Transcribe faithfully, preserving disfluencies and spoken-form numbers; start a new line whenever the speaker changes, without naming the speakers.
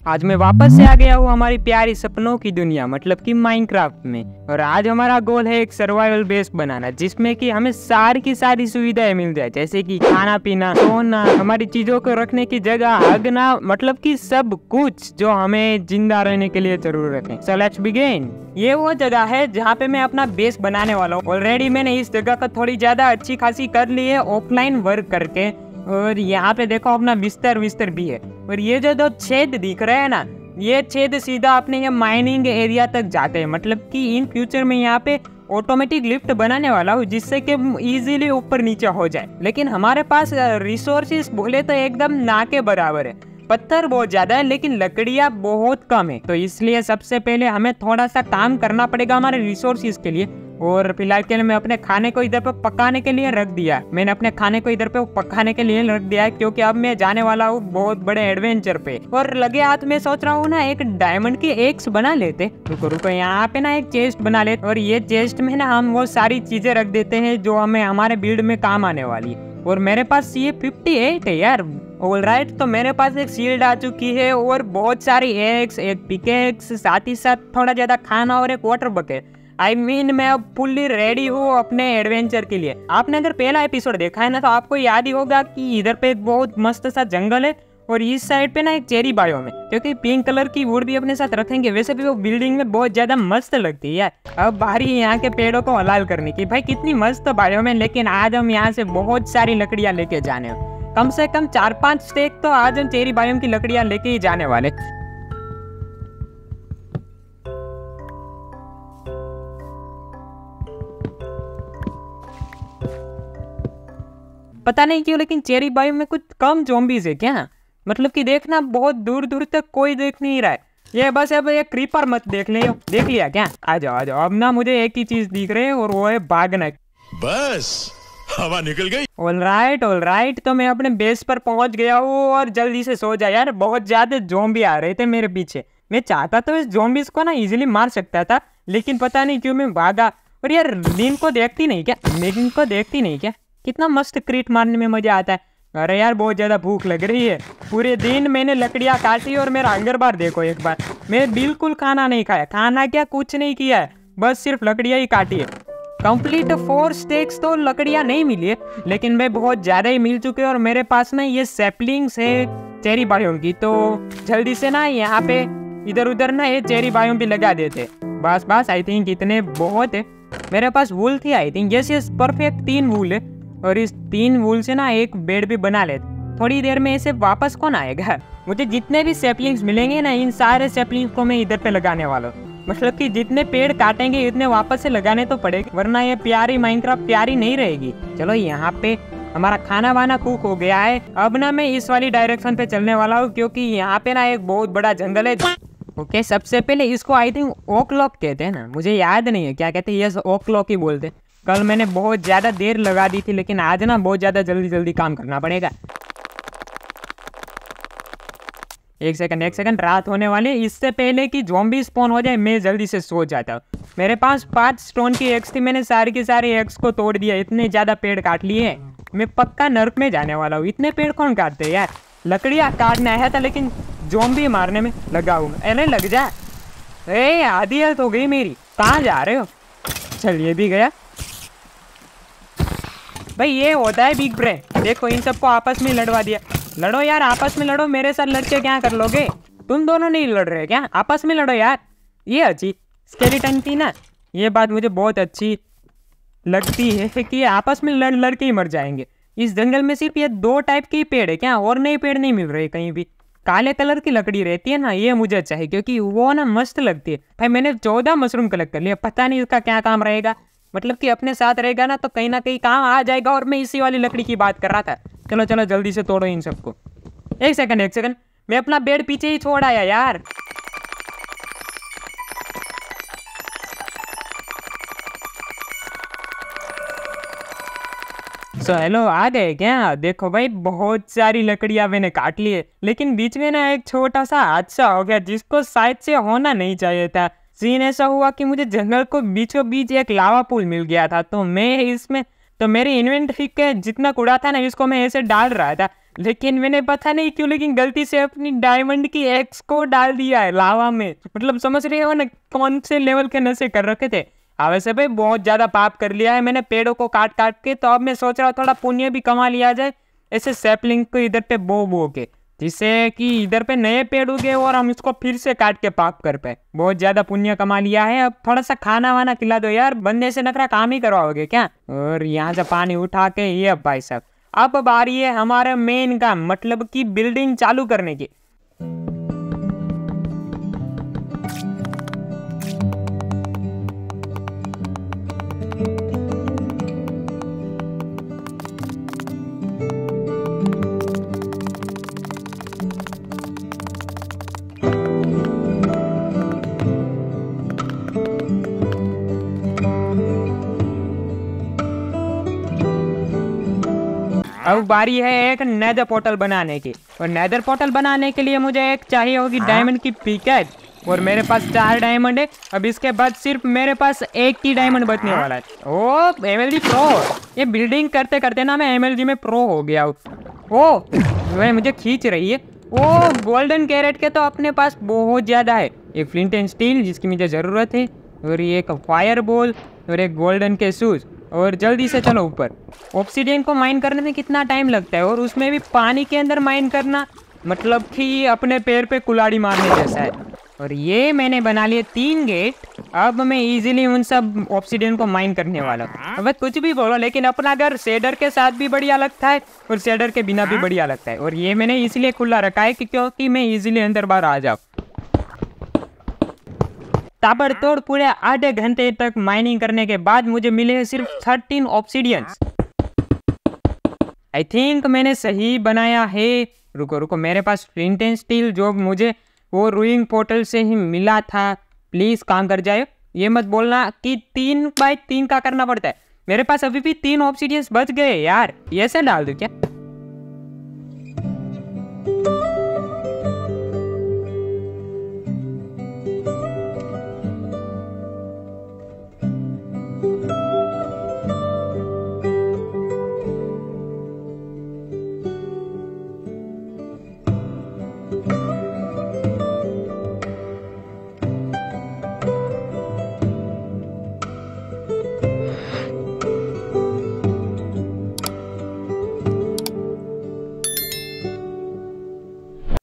आज मैं वापस से आ गया हूँ हमारी प्यारी सपनों की दुनिया मतलब कि माइनक्राफ्ट में। और आज हमारा गोल है एक सर्वाइवल बेस बनाना जिसमें कि हमें सारी की सारी सुविधाएं मिल जाए, जैसे कि खाना पीना, सोना, हमारी चीजों को रखने की जगह, हगना, मतलब कि सब कुछ जो हमें जिंदा रहने के लिए जरूरत है। So let's begin. ये वो जगह है जहाँ पे मैं अपना बेस बनाने वाला हूँ। ऑलरेडी मैंने इस जगह को थोड़ी ज्यादा अच्छी खासी कर ली है ऑफलाइन वर्क करके। और यहाँ पे देखो अपना बिस्तर विस्तर भी है। और ये जो दो छेद दिख रहे हैं ना, ये छेद सीधा अपने ये माइनिंग एरिया तक जाते हैं। मतलब कि इन फ्यूचर में यहाँ पे ऑटोमेटिक लिफ्ट बनाने वाला हूँ जिससे कि इजीली ऊपर नीचे हो जाए। लेकिन हमारे पास रिसोर्सेस बोले तो एकदम ना के बराबर है। पत्थर बहुत ज्यादा है लेकिन लकड़ियाँ बहुत कम है, तो इसलिए सबसे पहले हमें थोड़ा सा काम करना पड़ेगा हमारे रिसोर्सेज के लिए। और फिलहाल के लिए मैं अपने खाने को इधर पे पकाने के लिए रख दिया। मैंने अपने खाने को इधर पे पकाने के लिए रख दिया है क्योंकि अब मैं जाने वाला हूँ बहुत बड़े एडवेंचर पे। और लगे हाथ में सोच रहा हूँ ना एक डायमंड की एक्स बना लेते। रुको रुको यहाँ पे ना एक चेस्ट बना लेते और ये चेस्ट में ना हम वो सारी चीजें रख देते हैं जो हमें हमारे बिल्ड में काम आने वाली है। और मेरे पास ये अट्ठावन है यार। ऑलराइट, तो मेरे पास एक शील्ड आ चुकी है और बहुत सारी एक्स, एक पिकेक्स, साथ ही साथ थोड़ा ज्यादा खाना और एक water bucket. I I mean mean, मैं अब फुल्ली रेडी हूँ अपने एडवेंचर के लिए। आपने अगर पहला एपिसोड देखा है ना तो आपको याद ही होगा कि इधर पे एक बहुत मस्त सा जंगल है और इस साइड पे ना एक चेरी बायो में, क्योंकि पिंक कलर की वुड भी अपने साथ रखेंगे। वैसे भी वो बिल्डिंग में बहुत ज्यादा मस्त लगती है यार। अब बारी है यहाँ के पेड़ों को हलाल करने की। भाई कितनी मस्त बायो में, लेकिन आज हम यहाँ से बहुत सारी लकड़ियाँ लेके जाने हो। कम से कम चार पांच स्टेक तो आज हम चेरी बायो की लकड़ियाँ लेके ही जाने वाले। पता नहीं क्यों लेकिन चेरी बायो में कुछ कम ज़ॉम्बीज़ है क्या? मतलब कि देखना बहुत दूर दूर तक कोई देख नहीं रहा है। ये बस अब ये क्रीपर मत देख ले। देख लिया क्या? आ जाओ आ जाओ। अब ना मुझे एक ही चीज दिख रही है और वो है भागना।
बस हवा निकल गई।
ऑलराइट ऑलराइट, तो मैं अपने बेस पर पहुंच गया हूँ और जल्दी से सो जा यार। बहुत ज्यादा ज़ॉम्बी आ रहे थे मेरे पीछे। मैं चाहता तो इस ज़ॉम्बीज़ को ना इजीली मार सकता था, लेकिन पता नहीं क्यों मैं भागा। और यार नीम को देखती नहीं क्या? नीम को देखती नहीं क्या? कितना मस्त क्रीट मारने में मजा आता है। अरे यार बहुत ज्यादा भूख लग रही है। पूरे दिन मैंने लकड़ियाँ काटी और मेरा हंगर बार देखो एक बार। मैं बिल्कुल खाना नहीं खाया, खाना क्या कुछ नहीं किया है, बस सिर्फ लकड़ियाँ ही काटी है। कंप्लीट फोर स्टेक्स तो लकड़ियाँ नहीं मिली है, लेकिन मैं बहुत ज्यादा ही मिल चुके हैं। और मेरे पास ना ये सैपलिंग्स है चेरी बायों की, तो जल्दी से ना यहाँ पे इधर उधर ना ये चेरी बायों भी लगा देते। बस बस आई थिंक इतने बहुत है। मेरे पास वूल थी I think. Yes yes perfect तीन वूल है और इस तीन वूल से ना एक बेड भी बना ले। थोड़ी देर में इसे वापस कौन आएगा? मुझे जितने भी सैपलिंग्स मिलेंगे ना इन सारे सैपलिंग्स को मैं इधर पे लगाने वाला हूँ। मतलब कि जितने पेड़ काटेंगे इतने वापस से लगाने तो पड़ेगा, वरना ये प्यारी माइनक्राफ्ट प्यारी नहीं रहेगी। चलो यहाँ पे हमारा खाना वाना कुक हो गया है। अब ना मैं इस वाली डायरेक्शन पे चलने वाला हूँ क्योंकि यहाँ पे ना एक बहुत बड़ा जंगल है। ओके, सबसे पहले इसको आई थिंक ओक लॉक कहते हैं ना, मुझे याद नहीं है क्या कहते हैं। यस ओक लॉक ही बोलते। कल मैंने बहुत ज़्यादा देर लगा दी थी, लेकिन आज ना बहुत ज़्यादा जल्दी जल्दी काम करना पड़ेगा। एक सेकंड एक सेकंड, रात होने वाली है। इससे पहले कि ज़ॉम्बी स्पॉन हो जाए मैं जल्दी से सो जाता हूँ। मेरे पास पांच स्टोन की एक्स थी, मैंने सारी की सारी एक्स को तोड़ दिया। इतने ज़्यादा पेड़ काट लिए मैं पक्का नर्क में जाने वाला हूँ। इतने पेड़ कौन काटते हैं यार? लकड़ियाँ काटने आया था लेकिन ज़ॉम्बी मारने में लगा हूँ। अरे लग जा। अरे आधी हेल्थ हो गई मेरी। कहाँ जा रहे हो? चल ये भी गया। भाई ये होता है बिग ब्रेन। देखो इन सबको आपस में लड़वा दिया। लड़ो यार, आपस में लड़ो। मेरे साथ लड़के क्या कर लोगे? तुम दोनों नहीं लड़ रहे क्या? आपस में लड़ो यार। ये अच्छी स्केलेटन थी ना, ये बात मुझे बहुत अच्छी लगती है कि आपस में लड़ लड़ के ही मर जाएंगे। इस जंगल में सिर्फ ये दो टाइप के पेड़ है क्या? और नए पेड़ नहीं मिल रहे कहीं भी। काले कलर की लकड़ी रहती है ना, ये मुझे चाहिए क्योंकि वो ना मस्त लगती है। भाई मैंने चौदह मशरूम कलेक्ट कर लिया, पता नहीं उसका क्या काम रहेगा। मतलब कि अपने साथ रहेगा ना तो कहीं ना कहीं काम आ जाएगा। और मैं इसी वाली लकड़ी की बात कर रहा था। चलो चलो जल्दी से तोड़ो इन सबको। एक सेकंड एक सेकंड, मैं अपना बेड पीछे ही छोड़ आया यार। सो हेलो, आ गए क्या? देखो भाई बहुत सारी लकड़ियां मैंने काट ली है, लेकिन बीच में ना एक छोटा सा हादसा हो गया जिसको शायद से होना नहीं चाहिए था। सीन ऐसा हुआ कि मुझे जंगल को बीचों बीच एक लावा पुल मिल गया था, तो मैं इसमें तो मेरी इन्वेंटरी के जितना कूड़ा था ना इसको मैं ऐसे डाल रहा था, लेकिन मैंने पता नहीं क्यों लेकिन गलती से अपनी डायमंड की एक्स को डाल दिया है लावा में। मतलब समझ रहे हो ना कौन से लेवल के नशे कर रखे थे। हाँ वैसे भाई बहुत ज़्यादा पाप कर लिया है मैंने पेड़ों को काट काट के, तो अब मैं सोच रहा हूँ थोड़ा पुण्य भी कमा लिया जाए ऐसे सैपलिंग को इधर पे बो बो के, जिससे कि इधर पे नए पेड़ उगे और हम इसको फिर से काट के पाप कर पाए। बहुत ज़्यादा पुण्य कमा लिया है। अब थोड़ा सा खाना वाना खिला दो यार, बंदे से नखरा काम ही करवाओगे क्या। और यहाँ से पानी उठा के ये अब भाई साहब अब बारी है हमारे मेन काम, मतलब कि बिल्डिंग चालू करने की। अब बारी है एक नेदर पोर्टल बनाने की, और नेदर पोर्टल बनाने के लिए मुझे एक चाहिए होगी डायमंड की पिकेट, और मेरे पास चार डायमंड है। अब इसके बाद सिर्फ मेरे पास एक ही डायमंड बचने वाला है। ओ एमएलजी प्रो, ये बिल्डिंग करते करते ना मैं एमएलजी में प्रो हो गया हूँ। ओ वह मुझे खींच रही है। ओ गोल्डन कैरेट के तो अपने पास बहुत ज़्यादा है, एक फ्लिंट एंड स्टील जिसकी मुझे ज़रूरत है, और ये एक फायर बॉल और एक गोल्डन के शूज़। और जल्दी से चलो ऊपर। ऑब्सीडियन को माइन करने में कितना टाइम लगता है, और उसमें भी पानी के अंदर माइन करना, मतलब कि अपने पैर पे कुल्हाड़ी मारने जैसा है। और ये मैंने बना लिए तीन गेट। अब मैं इजीली उन सब ऑब्सीडियन को माइन करने वाला हूँ। अब कुछ भी बोलो लेकिन अपना घर शेडर के साथ भी बढ़िया लगता है और शेडर के बिना भी बढ़िया लगता है। और ये मैंने इसलिए खुला रखा है कि क्योंकि मैं इजीली अंदर बाहर आ जाऊँ। ताबड़तोड़ पूरे आधे घंटे तक माइनिंग करने के बाद मुझे मिले हैं सिर्फ थर्टीन ऑब्सीडियंस। आई थिंक मैंने सही बनाया है। रुको रुको, मेरे पास फ्लिंट एंड स्टील जो मुझे वो रूइंग पोर्टल से ही मिला था, प्लीज काम कर जाए। ये मत बोलना कि तीन बाई तीन का करना पड़ता है। मेरे पास अभी भी तीन ऑब्सीडियंस बच गए यार, ये से डाल दूं क्या?